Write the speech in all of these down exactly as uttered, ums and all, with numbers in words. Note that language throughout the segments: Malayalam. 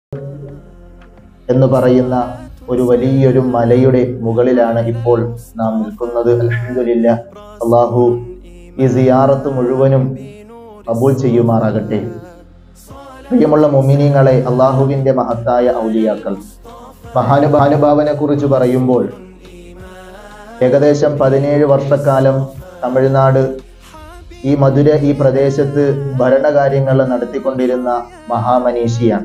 എന്ന് പറയുന്ന ഒരു വലിയൊരു മലയുടെ മുകളിലാണ് ഇപ്പോൾ നാം നിൽക്കുന്നത്. അൽഹംദുലില്ലാഹ്, അല്ലാഹു ഈ സിയാറത്ത് മുഴുവനും കബൂൽ ചെയ്യുമാറാകട്ടെ. പ്രിയമുള്ള മുഅ്മിനീങ്ങളെ, അല്ലാഹുവിന്റെ മഹത്തായ ഔലിയാക്കൾ, മഹാനുഭാവനെ കുറിച്ച് പറയുമ്പോൾ ഏകദേശം പതിനേഴ് വർഷക്കാലം തമിഴ്നാട് ഈ മധുര ഈ പ്രദേശത്ത് ഭരണകാര്യങ്ങൾ നടത്തിക്കൊണ്ടിരുന്ന മഹാമനീഷിയാണ്.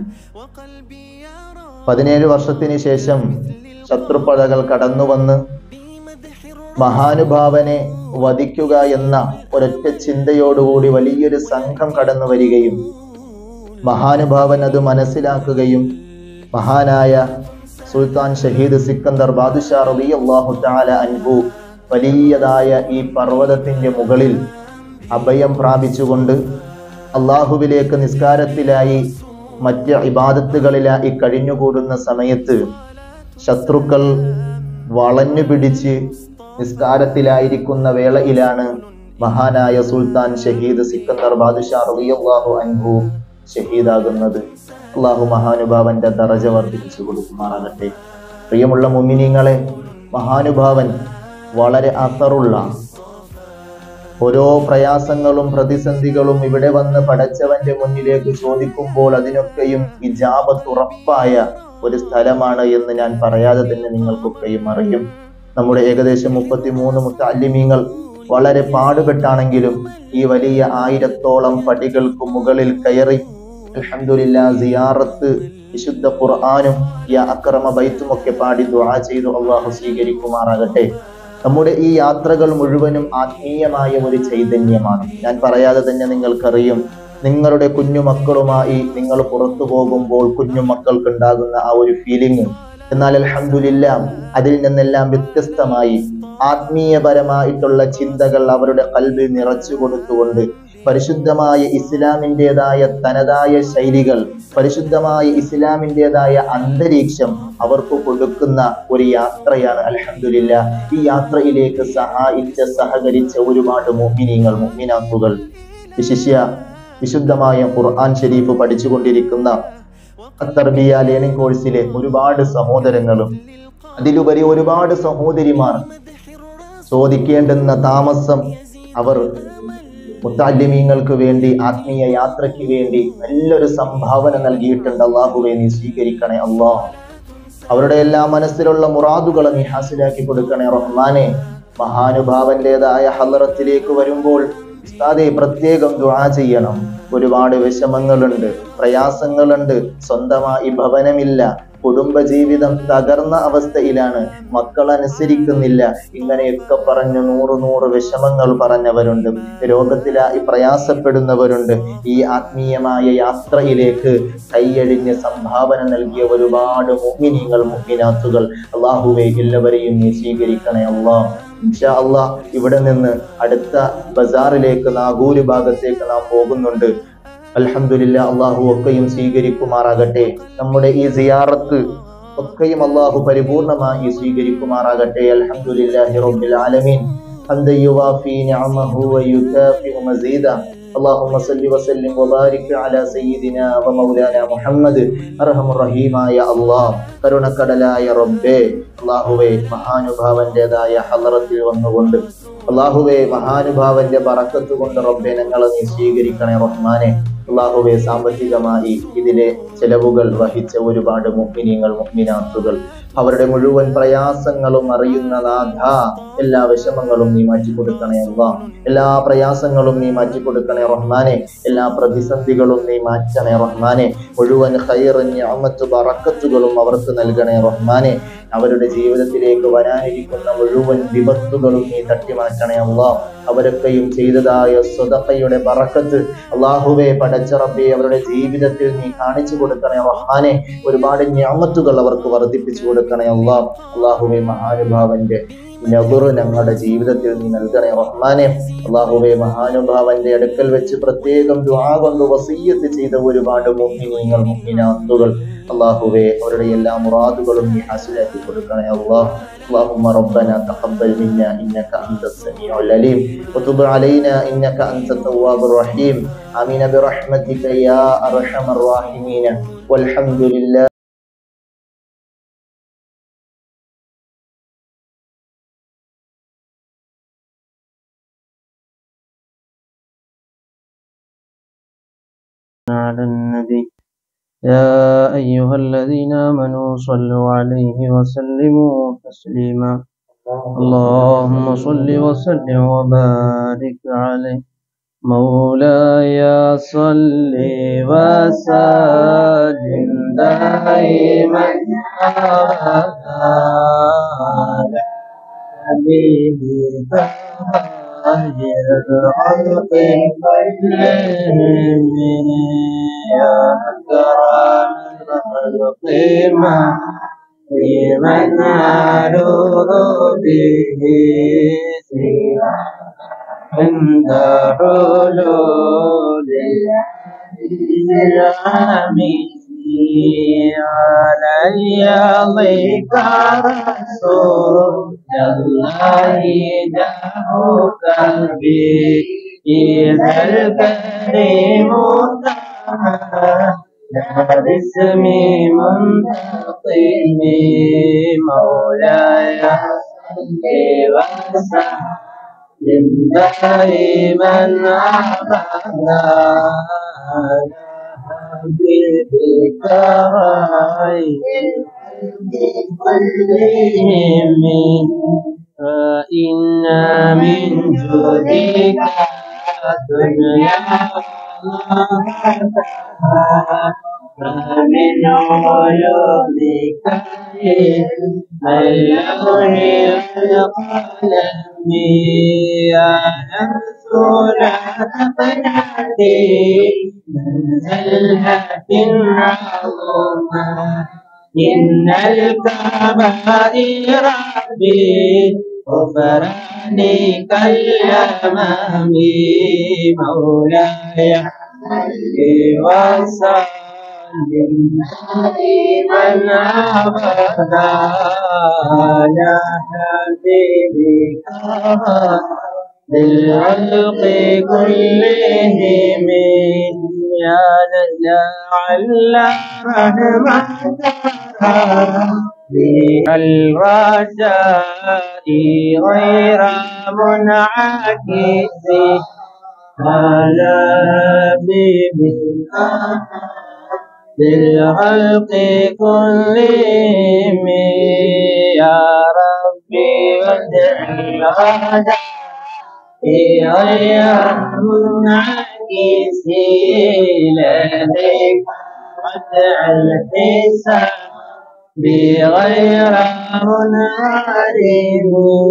പതിനേഴ് വർഷത്തിന് ശേഷം ശത്രുപടകൾ കടന്നുവന്ന് മഹാനുഭാവനെ വധിക്കുക എന്ന ഒരൊറ്റ ചിന്തയോടുകൂടി വലിയൊരു സംഘം കടന്നു വരികയും മഹാനുഭാവൻ അത് മനസ്സിലാക്കുകയും മഹാനായ സുൽത്താൻ ഷഹീദ് സിക്കന്ദർ ബാദുഷാ റളിയല്ലാഹു തആല അൻഹു വലിയതായ ഈ പർവ്വതത്തിന്റെ മുകളിൽ അഭയം പ്രാപിച്ചുകൊണ്ട് അള്ളാഹുവിലേക്ക് നിസ്കാരത്തിലായി മറ്റ് ഇബാദത്തുകളിലായി കഴിഞ്ഞുകൂടുന്ന സമയത്ത് ശത്രുക്കൾ വളഞ്ഞു പിടിച്ച് നിസ്കാരത്തിലായിരിക്കുന്ന വേളയിലാണ് മഹാനായ സുൽത്താൻ ഷഹീദ് സിക്കന്ദർ ബാദുഷാ റളിയല്ലാഹു അൻഹു ഷഹീദാകുന്നത്. അള്ളാഹു മഹാനുഭാവന്റെ ദറജ വർദ്ധിപ്പിച്ചു കൊടുക്കുമാറാകട്ടെ. പ്രിയമുള്ള മുഅ്മിനീങ്ങളെ, മഹാനുഭാവൻ വളരെ അസറുള്ള ഓരോ പ്രയാസങ്ങളും പ്രതിസന്ധികളും ഇവിടെ വന്ന് പടച്ചവന്റെ മുന്നിലേക്ക് ചോദിക്കുമ്പോൾ അതിനൊക്കെയും ഇജാബത്ത് ഉറപ്പായ ഒരു സ്ഥലമാണ് എന്ന് ഞാൻ പറയാതെ തന്നെ നിങ്ങൾക്കൊക്കെയും അറിയും. നമ്മുടെ ഏകദേശം മുപ്പത്തിമൂന്ന് മുത്തഅല്ലിമീങ്ങൾ വളരെ പാടുപെട്ടാണെങ്കിലും ഈ വലിയ ആയിരത്തോളം പടികൾക്ക് മുകളിൽ കയറി അൽഹംദുലില്ലാഹ് സിയാറത്ത്, വിശുദ്ധ ഖുർആനും യാ അക്രമ ബൈത്തും ഒക്കെ പാടി ദുആ ചെയ്തു അല്ലാഹു സ്വീകരിക്കുമാറാകട്ടെ. നമ്മുടെ ഈ യാത്രകൾ മുഴുവനും ആത്മീയമായ ഒരു ചൈതന്യമാണ്. ഞാൻ പറയാതെ തന്നെ നിങ്ങൾക്കറിയും, നിങ്ങളുടെ കുഞ്ഞുമക്കളുമായി നിങ്ങൾ പുറത്തു പോകുമ്പോൾ കുഞ്ഞുമക്കൾക്ക് ഉണ്ടാകുന്ന ആ ഒരു ഫീലിംഗ്. എന്നാൽ അൽഹംദുലില്ലാഹ് അതിൽ നിന്നെല്ലാം വ്യത്യസ്തമായി ആത്മീയപരമായിട്ടുള്ള ചിന്തകൾ അവരുടെ ഖൽബിൽ നിറച്ചു കൊടുത്തുകൊണ്ട് പരിശുദ്ധമായ ഇസ്ലാമിൻ്റെതായ തനതായ ശൈലികൾ, പരിശുദ്ധമായ ഇസ്ലാമിൻ്റെതായ അന്തരീക്ഷം അവർക്ക് കൊടുക്കുന്ന ഒരു യാത്രയാണ് അൽഹംദുലില്ലാഹ്. ഈ യാത്രയിലേക്ക് സഹായിച്ച സഹകരിച്ച ഒരുപാട് മുഅ്മിനീങ്ങൾ, മുഅ്മിനാത്തുകൾ, വിശിഷ്യ വിശുദ്ധമായ ഖുർആൻ ഷരീഫ് പഠിച്ചുകൊണ്ടിരിക്കുന്ന തർബിയ ലേണിംഗ് കോഴ്സിലെ ഒരുപാട് സഹോദരങ്ങളും അതിലുപരി ഒരുപാട് സഹോദരിമാർ ചോദിക്കേണ്ടുന്ന താമസം അവർ മുത്തഅല്ലിമീങ്ങൾക്ക് വേണ്ടി, ആത്മീയ യാത്രയ്ക്ക് വേണ്ടി നല്ലൊരു സംഭാവന നൽകിയിട്ടുണ്ട്. അല്ലാഹുവേ, നീ സ്വീകരിക്കണേ അല്ലാഹ്. അവരുടെ എല്ലാ മനസ്സിലുള്ള മുറാദുകളെ നീ ഹാസിലാക്കി കൊടുക്കണേ റഹ്മാനെ. മഹാനുഭാവന്റേതായ ഹളറത്തിലേക്ക് വരുമ്പോൾ ഉസ്താദേ പ്രത്യേകം ദുആ ചെയ്യണം. ഒരുപാട് വിഷമങ്ങളുണ്ട്, പ്രയാസങ്ങളുണ്ട്, സ്വന്തമായി ഭവനമില്ല, കുടുംബജീവിതം തകർന്ന അവസ്ഥയിലാണ്, മക്കൾ അനുസരിക്കുന്നില്ല, ഇങ്ങനെയൊക്കെ പറഞ്ഞ് നൂറ് നൂറ് വിഷമങ്ങൾ പറഞ്ഞവരുണ്ട്, രോഗത്തിലായി പ്രയാസപ്പെടുന്നവരുണ്ട്. ഈ ആത്മീയമായ യാത്രയിലേക്ക് കൈയഴിഞ്ഞ് സംഭാവന നൽകിയ ഒരുപാട് മുഅ്മിനീങ്ങൾ, മുഅ്മിനാത്തുകൾ, അല്ലാഹുവേ എല്ലാവരെയും നീ സ്വീകരിക്കണേ അല്ലാഹ്. ഇൻഷാ അല്ലാഹ് ഇവിടെ നിന്ന് അടുത്ത ബസാറിലേക്ക്, നാഗൂര് ഭാഗത്തേക്ക് നാം പോകുന്നുണ്ട്. അൽഹംദുലില്ലാഹ്, അല്ലാഹു ഒക്കെയും സ്വീകരിക്കുമാറാകട്ടെ. നമ്മുടെ ഈ സിയാറത്ത് ഒക്കെയും അല്ലാഹു പരിപൂർണമായി സ്വീകരിക്കുമാറാകട്ടെ. അൽഹംദുലില്ലാഹി റബ്ബിൽ ആലമീൻ. ഹംദ യുവാഫി നിഅമഹു വയുകാഫിഉ മസീദ. അല്ലാഹുമ്മ സല്ലി വസല്ലിം വബാരിക് അലാ സയ്യിദിനാ വമൗലാനാ മുഹമ്മദ്. അർഹമുർ റഹീമായ അല്ലാഹ്, കരുണക്കടലായ റബ്ബേ, അല്ലാഹുവേ മഹാനുഭാവന്റേതായ ഹളറത്തിൽ വന്നുകൊണ്ട്, അല്ലാഹുവേ മഹാനുഭാവന്റെ ബറക്കത്ത് കൊണ്ട് റബ്ബേ ഞങ്ങളെ നീ സ്വീകരിക്കണേ റഹ്മാനെ. അല്ലാഹുവേ സാമ്പത്തികമായി ഇതിലെ ചെലവുകൾ വഹിച്ച ഒരുപാട് മുഅ്മിനീങ്ങൾ, മുഅ്മിനാത്തുകൾ, അവരുടെ മുഴുവൻ പ്രയാസങ്ങളും അറിയുന്ന നാഥ, എല്ലാ വിഷമങ്ങളും നീ മാറ്റിക്കൊടുക്കണേ അല്ലാഹ്. എല്ലാ പ്രയാസങ്ങളും നീ മാറ്റിക്കൊടുക്കണേ റഹ്മാനെ. എല്ലാ പ്രതിസന്ധികളും നീ മാറ്റണേ റഹ്മാനെ. മുഴുവൻ ഖൈർ, നിഅമത്ത്, ബറക്കത്തുകളും അവർക്ക് നൽകണേ റഹ്മാനെ. അവരുടെ ജീവിതത്തിലേക്ക് വരാനിരിക്കുന്ന മുഴുവൻ വിപത്തുകളും നീ തട്ടിമാറ്റണേ അല്ലാഹ്. അവരൊക്കെയും ചെയ്തതായ സ്വദഖയുടെ ബറക്കത്ത് അല്ലാഹുവേ പടച്ച റബ്ബേ അവരുടെ ജീവിതത്തിൽ നീ കാണിച്ചു കൊടുക്കണേ റഹ്മാനെ. ഒരുപാട് നിഅമത്തുകൾ അവർക്ക് വർദ്ധിപ്പിച്ചു കൊടുക്കണേ അല്ലാഹ്. അല്ലാഹുവേ മഹാനുഭാവന്റെ നബറ് ഞങ്ങളുടെ ജീവിതത്തിൽ നീ നൽകണേ റഹ്മാനെ. അല്ലാഹുവേ മഹാനുഭാവന്റെ അടുക്കൽ വെച്ച് പ്രത്യേകം ദുആ കൊണ്ട് വസിയ്യത്ത് ചെയ്ത ഒരുപാട് മുഅ്മിനീങ്ങൾ, മുഅ്മിനാത്തുകൾ അല്ലാഹുവേ അവരുടെ എല്ലാ മുറാദുകളും നീ ഹാസിലാക്കി കൊടുക്കണേ അല്ലാഹ്. اللهم ربنا تقبل منا إنك أنت السميع العليم وتب علينا إنك أنت التواب الرحيم آمين برحمتك يا أرحم الراحمين والحمد لله. على النبي يا أيها الذين آمنوا صلوا عليه وسلموا تسليما اللهم صل وسلم وبارك عليه مولاي صل وسلم دائما أبدا على حبيبك خير الخلق كلهم يا أكرم الخلق ما لمن أعوذ به عند حلول العالمين علي ضيق رسول الله دعوك به إذا الكريم باسمي منتقم مولاي صل وسلم دائما أبدا حبيبك خير كلهم فإن من جودك الدنيا ومن علومك اللوح والقلم يا نفس لا تقنعي من زلة عظمى إن الكبائر بغفرانك الأمام مولاي وسلم دائما أبدا على حبيبك بالخلق كلهم يا لعل رحمتك الرجاء غير منعكس على حبيبك بالخلق كلهم يا ربي واجعل غدا غير منعكس لديك واجعل الحساب بغير منعرم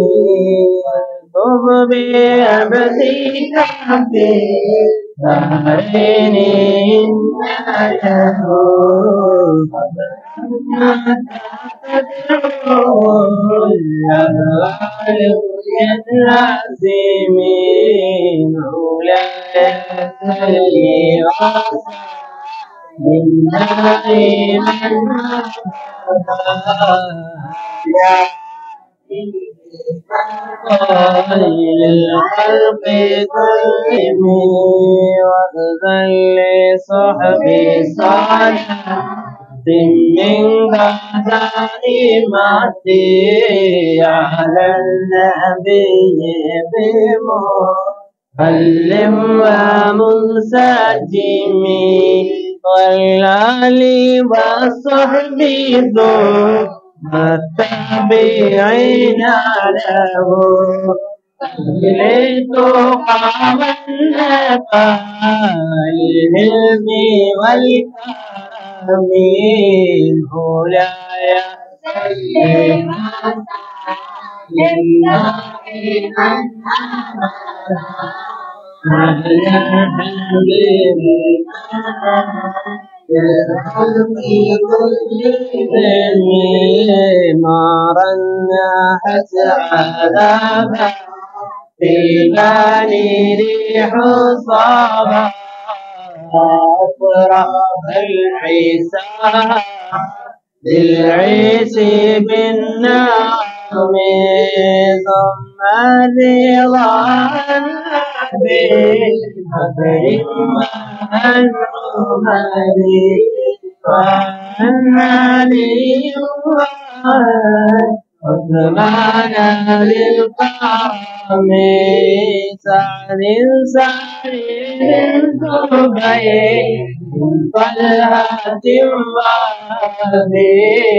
طب بعبدك في دارين له تدعو الأهوال يلازم مولاي صل وسلم دائما يا للخلق كلهم وأذن لصحبي صالح من دائمتي على النبي بمعلم ومنسجم والآل وصحبي ذو التابعين له إليت قام النقى العلم والكرم مولاي صل على حبيبك ما رنحت عذابا في بالي ريح صابا أفرح الحساب للعيس بالنعم ثم رضا النبي أكرم الرمادي والنبي عثمان للقرم سعد سعيد زبير طلحة وابي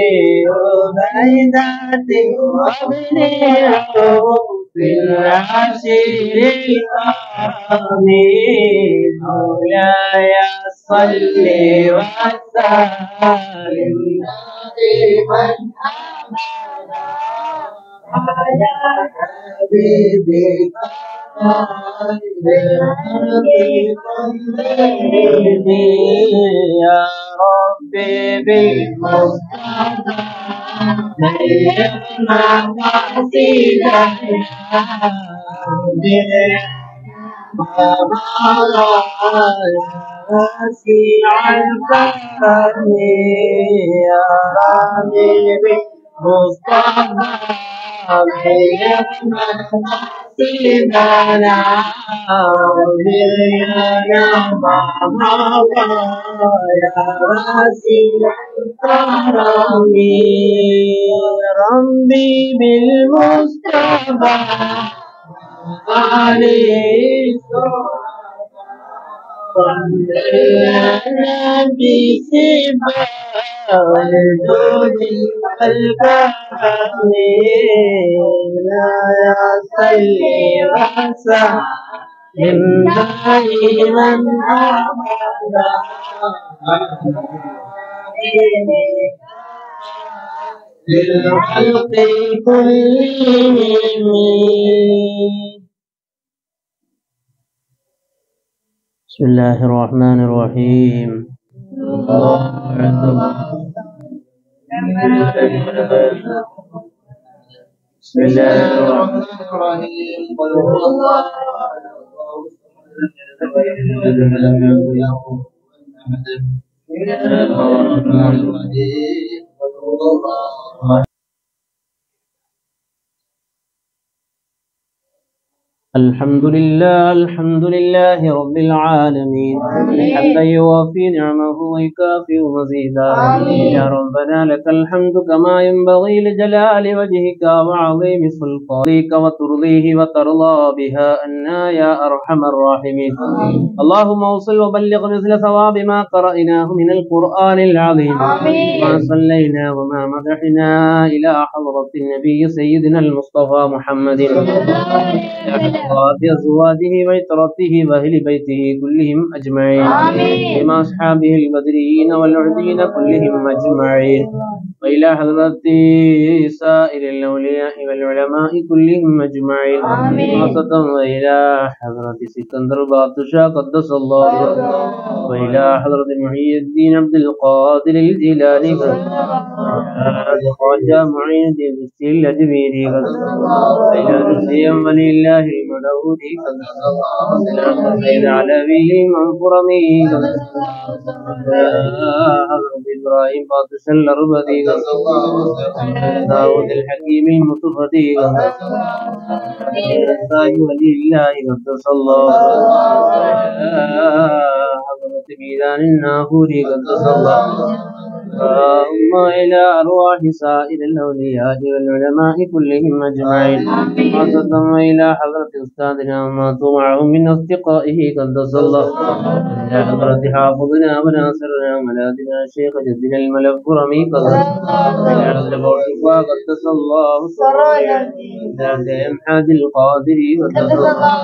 عبيدة وابن عوف العشير الكرم مولاي صل وسلم دائما على حبيبك يا ربي بالمصطفى بلغنا قصيدة واسع الكرم يا ربي بالمصطفى بلغنا قصيدنا وبيانا ما مضى يا واسع الكرم ربي بالمصطفى عليه صلى بسبا والجود والكرم لا يصلي وسلم دائما أبدا للخلق كلهم. بسم الله الرحمن الرحيم. بسم الله الرحمن الرحيم. قل هو الله الحمد لله الحمد لله رب العالمين حتى يوافي نعمه ويكافئ مزيدا. يا ربنا لك الحمد كما ينبغي لجلال وجهك وعظيم سلطانك وترضيه وترضى بها أنا يا أرحم الراحمين. اللهم وصل وبلغ مثل ثواب ما قرأناه من القرآن العظيم ما صلينا وما مدحنا إلى حضرة النبي سيدنا المصطفى محمد أزواجه وعترته وأهل بيته كلهم أجمعين بما أصحابه البدريين والعردين كلهم أجمعين وإلى حضرة سائر الأولياء والعلماء كلهم أجمعين خاصة وإلى حضرة سكندر بادشاه قدس الله وإلى حضرة محي الدين عبد القادر الجيلاني خواجة معين الدين السيل الأجميري وإلى نسيم ولي الله المدعودي سيد علوي المنفرمي حضرة إبراهيم بادشاه الأربدي داود الحكيم المصطفى ولي الله قدس الله حضرة ميدان الناهوري قدس الله. اللهم إلى أرواح سائر الأولياء والعلماء كلهم أجمعين خاصة وإلى حضرة أستاذنا وما معهم من أصدقائه قدس الله. إلى حضرة حافظنا وناصرنا وملاذنا شيخ جدنا الملفرمي قدس إلى حضرة قدس الله إلى حاج القادري قدس الله.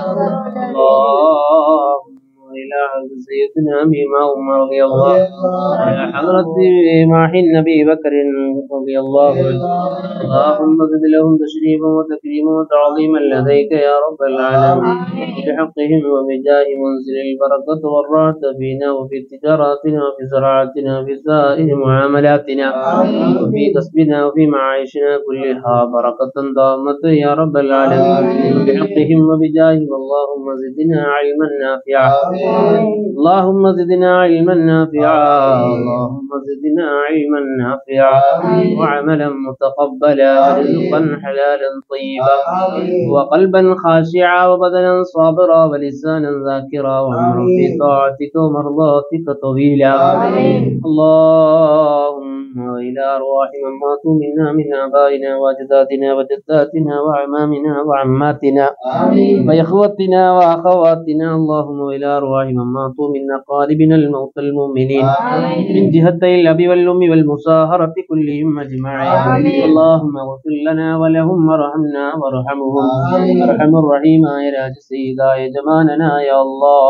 إلى حضرة سيدنا بما عمر رضي الله إلى حضرة ماحي النبي بكر رضي الله عنه. اللهم زد لهم تشريفا وتكريما وتعظيما لديك يا رب العالمين بحقهم وبجاه منزل البركة والراحة فينا وفي تجاراتنا وفي زراعتنا وفي سائر معاملاتنا وفي كسبنا وفي معايشنا كلها بركة دامة يا رب العالمين بحقهم وبجاههم. اللهم زدنا علما نافعا اللهم زدنا علما نافعا اللهم زدنا علما نافعا وعملا متقبلا ورزقا حلالا طيبا وقلبا خاشعا وبدنا صابرا ولسانا ذاكرا وعمرا في طاعتك ومرضاتك طويلا. اللهم وإلى أرواح من ماتوا منا من آبائنا وأجدادنا وجداتنا وعمامنا وعماتنا وإخوتنا وأخواتنا. اللهم وإلى أرواح من ماتوا من أقاربنا الموتى المؤمنين من جهتي الأب والأم والمصاهرة كلهم أجمعين. اللهم اغفر لنا ولهم وارحمنا وارحمهم أرحم الرحيم يا راج سيدا يا جمالنا يا الله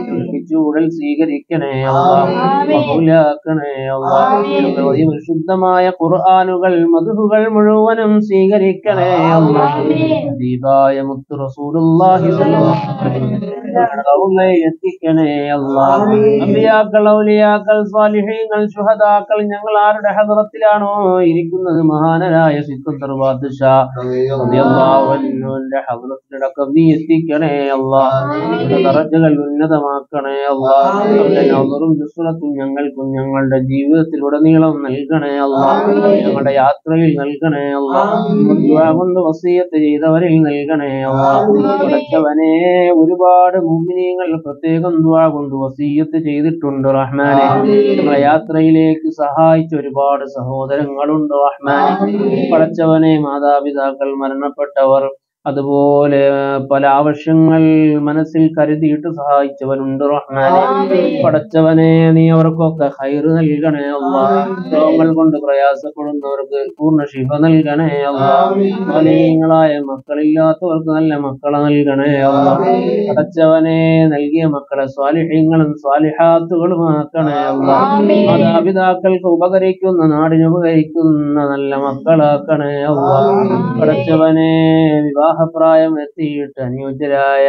ചൂടൽ സ്വീകരിക്കണേ അല്ലാഹ് മൗലാക്കണേ അല്ലാഹ് ശുദ്ധമായ ഖുർആനുകൾ മദ്ഹുകൾ മുഴുവനും സ്വീകരിക്കണേ അല്ലാഹ് ഹബീബായ മുത്ത് റസൂലുള്ളാഹി സ്വല്ലല്ലാഹു അലൈഹി വസല്ലം എത്തിക്കണേ അല്ലാഹ് അമ്പിയാക്കൾ ഔലിയാക്കൾ സ്വാലിഹീങ്ങൾ ശുഹദാക്കൾ ഞങ്ങൾ ആരുടെ ഹദ്റത്തിലാണോ ഇരിക്കുന്നത് മഹാനരായ സിദ്ദീഖ് ബാദ്ഷാ റളിയല്ലാഹു അൻഹുവിന്റെ ഹദ്റത്തിലടക്കം നീ എത്തിക്കണേ അല്ലാഹ് ദറജകൾ ഉന്നതമാക്കണേ അല്ലാഹ് അവരുടെ നദറും ദുസ്റത്തും ഞങ്ങൾക്കും ഞങ്ങളുടെ ജീവിതത്തിലുടനീളം നൽകണേ അല്ലാഹ് ഞങ്ങളുടെ യാത്രയിൽ നൽകണേ അല്ലാഹ് ദുആ കൊണ്ട് വസിയത്ത് ചെയ്തവരിൽ നൽകണേ അല്ലാഹ് പടച്ചവനെ ഒരുപാട് മുഅ്മിനീങ്ങൾ പ്രത്യേകം ദുആ കൊണ്ട് വസിയത്ത് ചെയ്തിട്ടുണ്ട് റഹ്മാനെ. ഞങ്ങളുടെ യാത്രയിലേക്ക് സഹായിച്ച ഒരുപാട് സഹോദരങ്ങളുണ്ട് റഹ്മാനെ. പടച്ചവനെ മാതാപിതാക്കൾ മരണപ്പെട്ടവർ അതുപോലെ പല ആവശ്യങ്ങൾ മനസ്സിൽ കരുതിയിട്ട് സഹായിച്ചവരുണ്ട് റഹ്മാനെ. പടച്ചവനെ നീ അവർക്കൊക്കെ ഖൈറ് നൽകണേ അല്ലാഹ്. രോഗങ്ങൾ കൊണ്ട് പ്രയാസപ്പെടുന്നവർക്ക് പൂർണ്ണ ശിഫ നൽകണേ അല്ലാഹ്. സ്വാലിഹീങ്ങളായ മക്കളില്ലാത്തവർക്ക് നല്ല മക്കളെ നൽകണേ അല്ലാഹ്. പടച്ചവനെ നൽകിയ മക്കളെ സ്വാലിഹീങ്ങളും സ്വാലിഹാത്തുകളും ആക്കണേ അല്ലാഹ്. മാതാപിതാക്കൾക്ക് ഉപകരിക്കുന്ന നാടിന് ഉപകരിക്കുന്ന നല്ല മക്കളാക്കണേ അല്ലാഹ്. പടച്ചവനെ വിവാഹപ്രായം എത്തിയിട്ട് അനുയോജ്യരായ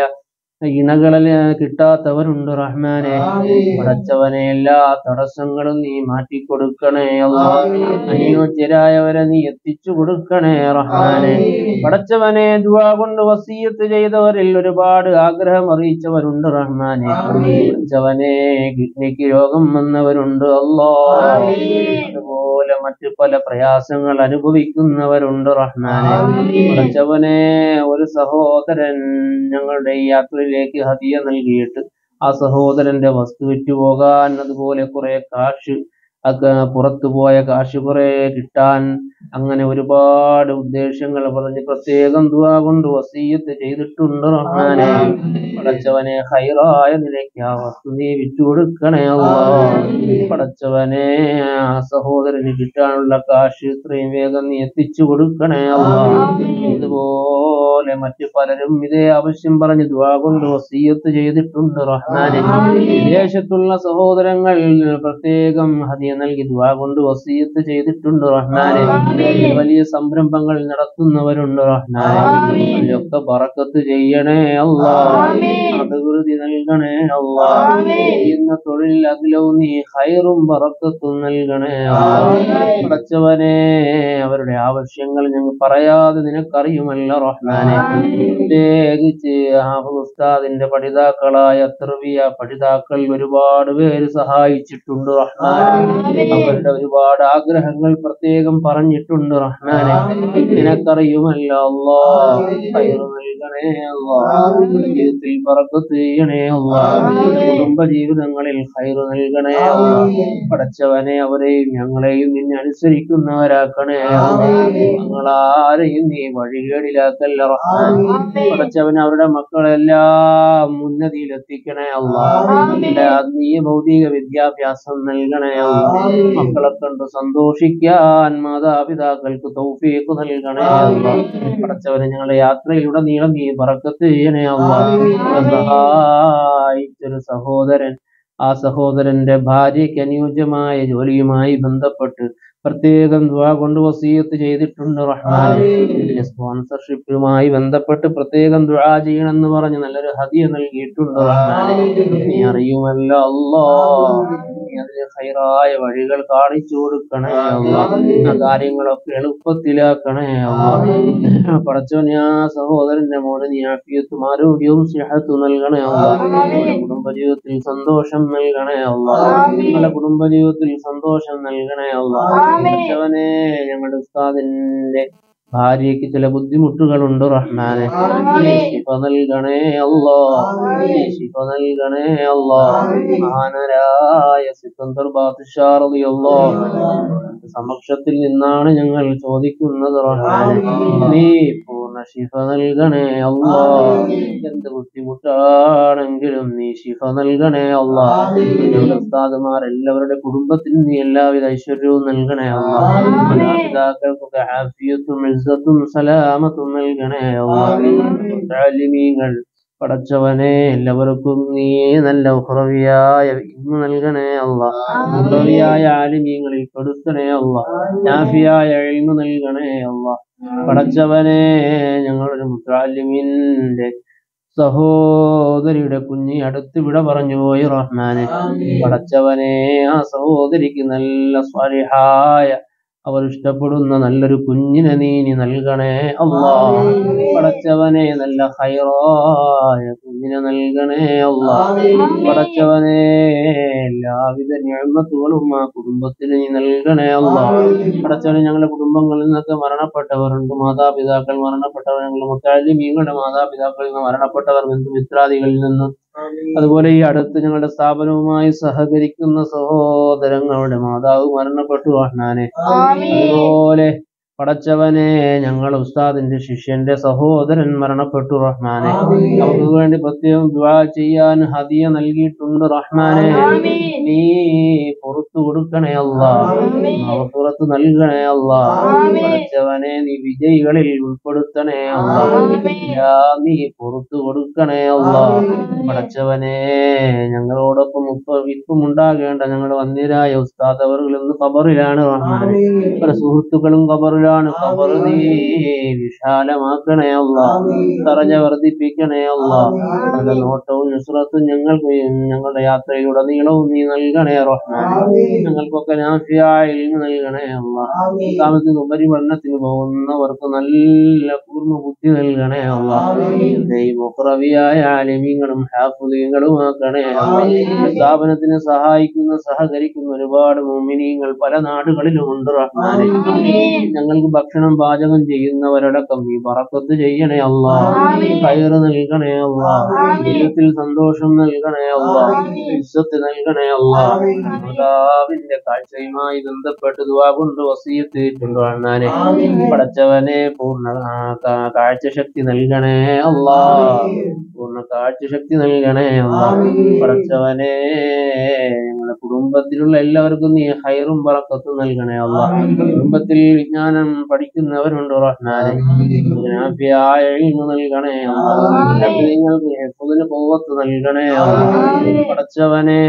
ഇണകളിൽ കിട്ടാത്തവരുണ്ട് റഹ്മാനെ. പടച്ചവനെ എല്ലാ തടസ്സങ്ങളും നീ മാറ്റിക്കൊടുക്കണേ അല്ലാഹ്. അനുയോജ്യരായവരെ നീ എത്തിച്ചു കൊടുക്കണേ റഹ്മാനെ. പടച്ചവനെ ദുആ കൊണ്ട് വസിയത്ത് ചെയ്തവരിൽ ഒരുപാട് ആഗ്രഹം അറിയിച്ചവരുണ്ട് റഹ്മാനെ. പടച്ചവനെ കിഡ്നിക്ക് രോഗം വന്നവരുണ്ട് അല്ലാഹ്. അതുപോലെ മറ്റു പല പ്രയാസങ്ങൾ അനുഭവിക്കുന്നവരുണ്ട് റഹ്മാനെ. പടച്ചവനെ ഒരു സഹോദരൻ ഞങ്ങളുടെ ഈ യാത്രയിലേക്ക് ഹദിയ നൽകിയിട്ട് ആ സഹോദരന്റെ വസ്തു വിറ്റുപോകാൻ അതുപോലെ കുറെ കാശ് പുറത്തു പോയ കാശ് കുറെ കിട്ടാൻ അങ്ങനെ ഒരുപാട് ഉദ്ദേശങ്ങൾ പറഞ്ഞ് പ്രത്യേകം ദുആ കൊണ്ട് വസിയത്ത് ചെയ്തിട്ടുണ്ട് റഹ്മാനെ. പടച്ചവനെ ഖൈറായ നിലയ്ക്ക് ആ വസ്തു നീ വിറ്റുകൊടുക്കണേ അല്ലാഹ്. പടച്ചവനെ ആ സഹോദരന് കിട്ടാനുള്ള കാശ് ഇത്രയും വേഗം നീ എത്തിച്ചു കൊടുക്കണേ അല്ലാഹ്. ഇതുപോലെ മറ്റു പലരും ഇതേ ആവശ്യം പറഞ്ഞ് ദുആ കൊണ്ട് വസിയത്ത് ചെയ്തിട്ടുണ്ട് റഹ്മാനെ. വിദേശത്തുള്ള സഹോദരങ്ങൾ പ്രത്യേകം ഹദിയ നൽകി ദുആ കൊണ്ട് വസിയത്ത് ചെയ്തിട്ടുണ്ട് റഹ്മാനെ. വലിയ സംരംഭങ്ങൾ നടത്തുന്നവരുണ്ട് റഹ്മാനെ. അതിലൊക്കെ ബറക്കത്ത് ചെയ്യണേ അല്ലാഹ്. അഭിവൃദ്ധി നൽകണേ അല്ലാഹ്. ചെയ്യുന്ന തൊഴിൽ അതിലും നീ ഖൈറും ബറക്കത്തും നൽകണേ അല്ലാഹ്. പടച്ചവനെ അവരുടെ ആവശ്യങ്ങൾ ഞങ്ങൾ പറയാതെ നിനക്കറിയുമല്ലോ റഹ്മാനെ. പ്രത്യേകിച്ച് ഉസ്താദിന്റെ പഠിതാക്കളായ തർബിയ പഠിതാക്കൾ ഒരുപാട് പേര് സഹായിച്ചിട്ടുണ്ട് റഹ്മാനെ. അവരുടെ ഒരുപാട് ആഗ്രഹങ്ങൾ പ്രത്യേകം പറഞ്ഞിട്ടുണ്ട് റഹ്മാനെ. നിനക്കറിയുമല്ലോ അല്ലാഹ്. ഖൈറ് നൽകണേ അല്ലാഹ്. ജീവിതത്തിൽ ബറക്കത്ത് ചെയ്യണേ അല്ലാഹ്. കുടുംബ ജീവിതങ്ങളിൽ ഖൈറ് നൽകണേ അല്ലാഹ്. പടച്ചവനെ അവരെയും ഞങ്ങളെയും നിന്നെ അനുസരിക്കുന്നവരാക്കണേ അല്ലാഹ്. ഞങ്ങളാരെയും നീ വഴികേടിലാക്കല്ല റഹ്മാൻ. പടച്ചവനെ അവരുടെ മക്കളെല്ലാം ഉന്നതിയിലെത്തിക്കണേ അല്ലാഹ്. നീ ഭൗതിക വിദ്യാഭ്യാസം നൽകണേ അല്ലാഹ്. മക്കളെ കണ്ട് സന്തോഷിക്കാൻ മാതാപിതാക്കൾക്ക് തൗഫീഖ് നൽകണേ അല്ലാഹ്. പടച്ചവനെ ഞങ്ങളുടെ യാത്രയിലൂടെ നീളം നീ ബറക്കത്ത് ചെയ്യണേ അല്ലാഹ്. സഹായിച്ചൊരു സഹോദരൻ ആ സഹോദരന്റെ ഭാര്യയ്ക്ക് അനുയോജ്യമായ ജോലിയുമായി ബന്ധപ്പെട്ട് പ്രത്യേകം ദുആ കൊണ്ട് വസിയത്ത് ചെയ്തിട്ടുണ്ട് റഹ്മാനെ. സ്പോൺസർഷിപ്പുമായി ബന്ധപ്പെട്ട് പ്രത്യേകം ദുആ ചെയ്യണമെന്ന് പറഞ്ഞ് നല്ലൊരു ഹദിയ നൽകിയിട്ടുണ്ട് റഹ്മാനെ. നീ അറിയുമല്ലോ അല്ലാഹ്, നീ അതിലെ ഖൈറായ വഴികൾ കാണിച്ചു കൊടുക്കണേ അല്ലാഹ്. ആ കാര്യങ്ങളൊക്കെ എളുപ്പത്തിലാക്കണേ അല്ലാഹ്. പടച്ചോനെ ആ സഹോദരന്റെ മോനെ നീ ആഫിയത്തും ആരോഗ്യവും സിഹത്തും നൽകണേ അല്ലാഹ്. കുടുംബജീവിതത്തിൽ സന്തോഷം നൽകണേ അല്ലാഹ്. ഞങ്ങളുടെ കുടുംബജീവിതത്തിൽ സന്തോഷം നൽകണേ അല്ലാഹ്. പടച്ചവനെ ഞങ്ങളുടെ ഉസ്താദിന്റെ ഭാര്യയ്ക്ക് ചില ബുദ്ധിമുട്ടുകളുണ്ട് റഹ്മാനെ. ശിഫ നൽകണേ അല്ലാഹ്, ശിഫ നൽകണേ അല്ലാഹ്. മഹാനരായ സിക്കന്ദർ ബാദ്ഷാ റളിയല്ലാഹു അൻഹു സമക്ഷത്തിൽ നിന്നാണ് ഞങ്ങൾ ചോദിക്കുന്നത് റഹ്മാനെ. നീ പൂർണ്ണ ശിഫ നൽകണേ അല്ലാഹ്. എന്ത് ബുദ്ധിമുട്ടാണെങ്കിലും നീ ശിഫ നൽകണേ അല്ലാഹ്. ഞങ്ങളുടെ ഉസ്താദുമാർ എല്ലാവരുടെ കുടുംബത്തിനും നീ എല്ലാവിധ ഐശ്വര്യവും നൽകണേ അല്ലാഹ്. മാതാപിതാക്കൾക്കൊക്കെ ആഫിയത്തും ഇസ്സത്തും സലാമത്തും നൽകണേ അല്ലാഹ്. മുതഅല്ലിമീങ്ങൾ പടച്ചവനെ എല്ലാവർക്കും നീ നല്ല ഉഖ്റവിയായ ഇൽമു നൽകണേ അല്ലാഹ്. ഉഖ്റവിയായ ആലിമീങ്ങളിൽ പെടുത്തണേ അല്ലാഹ്. നാഫിയായ ഇൽമു നൽകണേ അല്ലാഹ്. പടച്ചവനെ ഞങ്ങളുടെ മുതഅല്ലിമീന്റെ സഹോദരിയുടെ കുഞ്ഞി അടുത്ത് വിട പറഞ്ഞു പോയി റഹ്മാനെ. പടച്ചവനെ ആ സഹോദരിക്ക് നല്ല സ്വാലിഹായ അവർ ഇഷ്ടപ്പെടുന്ന നല്ലൊരു കുഞ്ഞിനെ നീ നൽകണേ അല്ലാഹ്. പടച്ചവനെ നല്ല ഖൈറായ കുഞ്ഞിനെ നൽകണേ അല്ലാഹ്. പടച്ചവനെ എല്ലാവിധ നിഅമത്തുകളും ആ കുടുംബത്തിന് നീ നൽകണേ അല്ലാഹ്. പടച്ചവനെ ഞങ്ങളുടെ കുടുംബങ്ങളിൽ നിന്നൊക്കെ മരണപ്പെട്ടവരുണ്ട്, മാതാപിതാക്കൾ മരണപ്പെട്ടവർ, ഞങ്ങളുടെ മുത്തഅല്ലിമീങ്ങളുടെ മാതാപിതാക്കളിൽ നിന്ന് മരണപ്പെട്ടവർ, ബന്ധുമിത്രാദികളിൽ നിന്നും, അതുപോലെ ഈ അടുത്ത് ഞങ്ങളുടെ സ്ഥാപനവുമായി സഹകരിക്കുന്ന സഹോദരങ്ങളുടെ മാതാവ് മരണപ്പെട്ടു റഹ്മാനെ. അതുപോലെ പടച്ചവനെ ഞങ്ങളുടെ ഉസ്താദിന്റെ ശിഷ്യന്റെ സഹോദരൻ മരണപ്പെട്ടു റഹ്മാനെ. നമുക്ക് വേണ്ടി പ്രത്യേകം ദുആ ചെയ്യാൻ ഹദിയ നൽകിയിട്ടുണ്ട് റഹ്മാനെ. നീ പുറത്തു കൊടുക്കണേ അല്ലാഹ്, മഗ്ഫിറത്ത് നൽകണേ അല്ലാഹ്. പടച്ചവനെ നീ വിജയികളിൽ ഉൾപ്പെടുത്തണേ അല്ലാഹ്. യാ നീ പുറത്തു കൊടുക്കണേ അല്ലാഹ്. പടച്ചവനെ ഞങ്ങളോടൊപ്പം ഇപ്പം ഉണ്ടാകേണ്ട ഞങ്ങളുടെ വന്യരായ ഉസ്താദ് അവர்கள் ഇന്ന് ഖബറിലാണ് റഹ്മാനെ. പല സുഹൃത്തുക്കളും ഖബറിലാണ്. ഖബർ നീ വിശാലമാക്കണേ അല്ലാഹ്. ദറജ വർദ്ധിപ്പിക്കണേ അല്ലാഹ്. നല്ല നോട്ടവും നുസ്റത്തും ഞങ്ങൾക്ക് ഞങ്ങളുടെ യാത്രയിലൂടെ നീളവും നീ നൽകണേ റഹ്മാനെ. ഞങ്ങൾക്കൊക്കെ നാഫിയായ ഇൽമു നൽകണേ അല്ലാഹ്. ഇസ്ലാമത്തിന് ഉപരിപഠനത്തിന് പോകുന്നവർക്ക് നല്ല പൂർണ്ണ ബുദ്ധി നൽകണേ അല്ലാഹ്. മുഖ്റവിയായ ആലിമീങ്ങളും ഹാഫിളീങ്ങളും ആക്കണേ അല്ലാഹ്. സ്ഥാപനത്തിന് സഹായിക്കുന്ന സഹകരിക്കുന്ന ഒരുപാട് മുഅ്മിനീങ്ങൾ പല നാടുകളിലും ഉണ്ട് റഹ്മാനെ. ഞങ്ങൾക്ക് ഭക്ഷണം പാചകം ചെയ്യുന്നവരടക്കം നീ ബറക്കത്ത് ചെയ്യണേ അല്ലാഹ്. ഖൈർ നൽകണേ അല്ലാഹ്. ജീവിതത്തിൽ സന്തോഷം നൽകണേ അല്ലാഹ്. ഇസ്സത്ത് നൽകണേ അല്ലാഹ്. മാതാവിന്റെ കാഴ്ചയുമായി ബന്ധപ്പെട്ട് ദുആ കൊണ്ട് വസിയത്ത് ചെയ്തിട്ടുണ്ട് റഹ്മാനെ. പടച്ചവനെ പൂർണ്ണ കാഴ്ച ശക്തി നൽകണേ അല്ലാഹ്. പൂർണ്ണ കാഴ്ച ശക്തി നൽകണേ അല്ലാഹ്. പടച്ചവനെ ഞങ്ങളുടെ കുടുംബത്തിലുള്ള എല്ലാവർക്കും നീ ഖൈറും ബറക്കത്തും നൽകണേ അല്ലാഹ്. കുടുംബത്തിൽ വിജ്ഞാനം പഠിക്കുന്നവരുണ്ട് റഹ്മാനെ. നാഫിയായ ഇൽമു നൽകണേ അല്ലാഹ്. നിങ്ങൾക്ക് ഹിഫ്ളിന് ഖുവ്വത്ത് നൽകണേ അല്ലാഹ്. പടച്ചവനെ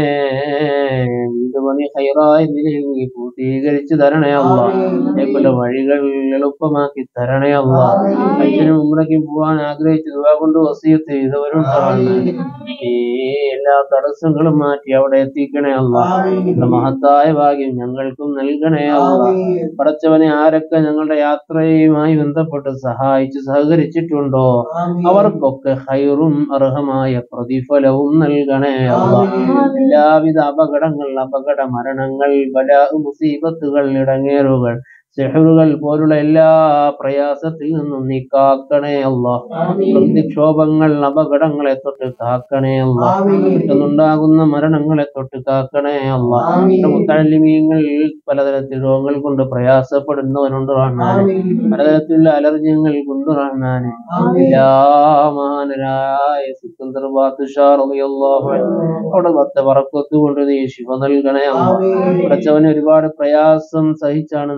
പണി ഖൈറായ നിലയിൽ നീ പൂർത്തീകരിച്ചു തരണേ അല്ലാഹ്. അതേപോലെ വഴികൾ എളുപ്പമാക്കി തരണേ അല്ലാഹ്. ഹജ്ജിനും ഉംറയ്ക്കും പോകാൻ ആഗ്രഹിച്ച് ദുആ കൊണ്ട് വസിയത്ത് ചെയ്തവരുണ്ട് റഹ്മാനെ. ഈ എല്ലാ തടസ്സങ്ങളും മാറ്റി അവിടെ എത്തിക്കണേ അല്ലാഹ്. മഹത്തായ ഭാഗ്യം ഞങ്ങൾക്കും നൽകണേ അല്ലാഹ്. പടച്ചവനെ ആരൊക്കെ ഞങ്ങളുടെ യാത്രയുമായി ബന്ധപ്പെട്ട് സഹായിച്ച് സഹകരിച്ചിട്ടുണ്ടോ അവർക്കൊക്കെ ഖൈറും അർഹമായ പ്രതിഫലവും നൽകണേ അല്ലാഹ്. എല്ലാവിധ അപകടങ്ങൾ, അപകട മരണങ്ങൾ, ബലാ മുസീബത്തുകൾ, ഇടങ്ങേറുകൾ, സിഹ്റുകൾ പോലുള്ള എല്ലാ പ്രയാസത്തിൽ നിന്നും നീ കാക്കണേ അല്ലാഹ്. പ്രതിക്ഷോഭങ്ങൾ, അപകടങ്ങളെ തൊട്ട് കാക്കണേ അല്ലാഹ്. പെട്ടെന്നുണ്ടാകുന്ന മരണങ്ങളെ തൊട്ട് കാക്കണേ അല്ലാഹ്. മുത്തഅല്ലിമീങ്ങൾ പലതരത്തിൽ രോഗങ്ങൾ കൊണ്ട് പ്രയാസപ്പെടുന്നവരുണ്ട് റഹ്മാനെ. പലതരത്തിലുള്ള അലർജികൾ കൊണ്ട് റഹ്മാനെ. എല്ലാ മഹാനരായ സിക്കന്ദർ ബാദ്ഷാ റളിയല്ലാഹു അൻഹു അവിടെ വത്ത ബറക്കത്ത് കൊണ്ട് നീ ശിഫ നൽകണേ അല്ലാഹ്. പടച്ചവനെ ഒരുപാട് പ്രയാസം സഹിച്ചാണ് ഞങ്ങൾ ഇവിടെ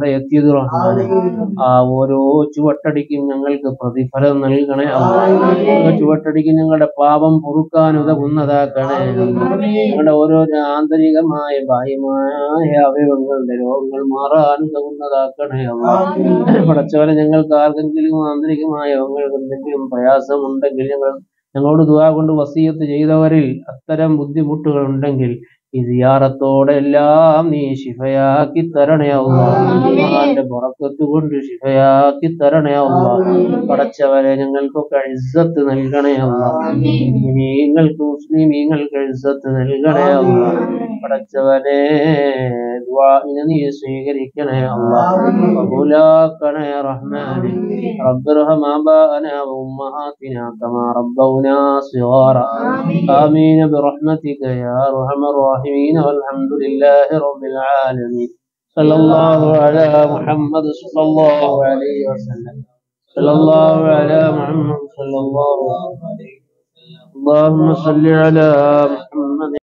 അവിടെ എത്തിയത് റഹ്മാനെ. ആ ഓരോ ചുവട്ടടിക്കും ഞങ്ങൾക്ക് പ്രതിഫലം നൽകണേ അല്ലാഹ്. ഓരോ ചുവട്ടടിക്കും ഞങ്ങളുടെ പാപം പൊറുക്കാൻ ഉതകുന്നതാക്കണേ അല്ലാഹ്. ഞങ്ങളുടെ ഓരോ ആന്തരികമായ ബാഹ്യമായ അവയവങ്ങളുടെ രോഗങ്ങൾ മാറാൻ ഉതകുന്നതാക്കണേ അല്ലാഹ്. പടച്ചവനെ, ഞങ്ങൾക്ക് ആർക്കെങ്കിലും ആന്തരികമായ അവയവങ്ങൾക്ക് എന്തെങ്കിലും പ്രയാസമുണ്ടെങ്കിൽ ഞങ്ങൾ ഞങ്ങളോട് ദുആ കൊണ്ട് വസിയത്ത് ചെയ്തവരിൽ അത്തരം ബുദ്ധിമുട്ടുകൾ ഉണ്ടെങ്കിൽ ഈ സിയാറത്തോടെ എല്ലാം നീ ശിഫയാക്കി തരണേ അല്ലാഹ്. ഖുർആന്റെ ബറക്കത്ത് കൊണ്ട് ശിഫയാക്കി തരണേ അല്ലാഹ്. പടച്ചവരെ, ഞങ്ങൾക്കൊക്കെ ഇസ്സത്ത് നൽകണേ അല്ലാഹ്. മുസ്ലിമീങ്ങൾക്ക് മുസ്ലിമീങ്ങൾക്ക് ഇസ്സത്ത് നൽകണേ അല്ലാഹ്. പടച്ചവനെ, ദുആഇനെ നീ സ്വീകരിക്കണേ അല്ലാഹ്. ഖബൂലാക്കണേ റഹ്മാനെ. റബ്ബിർഹം ആബാഅനാ വഉമ്മഹാതിനാ കമാ റബ്ബൗനാ സിഗാറാ. ആമീൻ ബിറഹ്മതിക യാ അർഹമർ റഹീമീൻ. വൽഹംദുലില്ലാഹി റബ്ബിൽ ആലമീൻ. സല്ലല്ലാഹു അലാ മുഹമ്മദ് സല്ലല്ലാഹു അലൈഹി വസല്ലം. സല്ലല്ലാഹു അലാ മുഹമ്മദ് സല്ലല്ലാഹു അലൈഹി വസല്ലം. اللهم صل على محمد